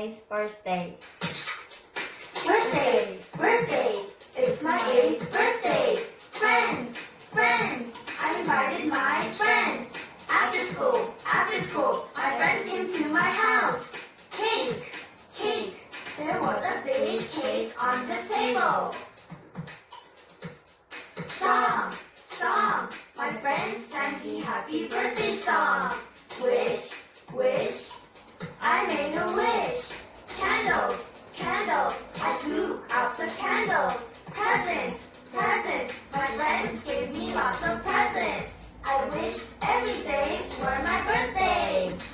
8th birthday. Birthday, birthday, it's my 8th birthday. Friends, friends, I invited my friends. After school, my friends came to my house. Cake, cake, there was a big cake on the table. Song, song, my friends sang the happy birthday song. Wish, wish, I made a wish. Candles, candles, I blew out the candles. Presents, presents, my friends gave me lots of presents. I wish every day were my birthday.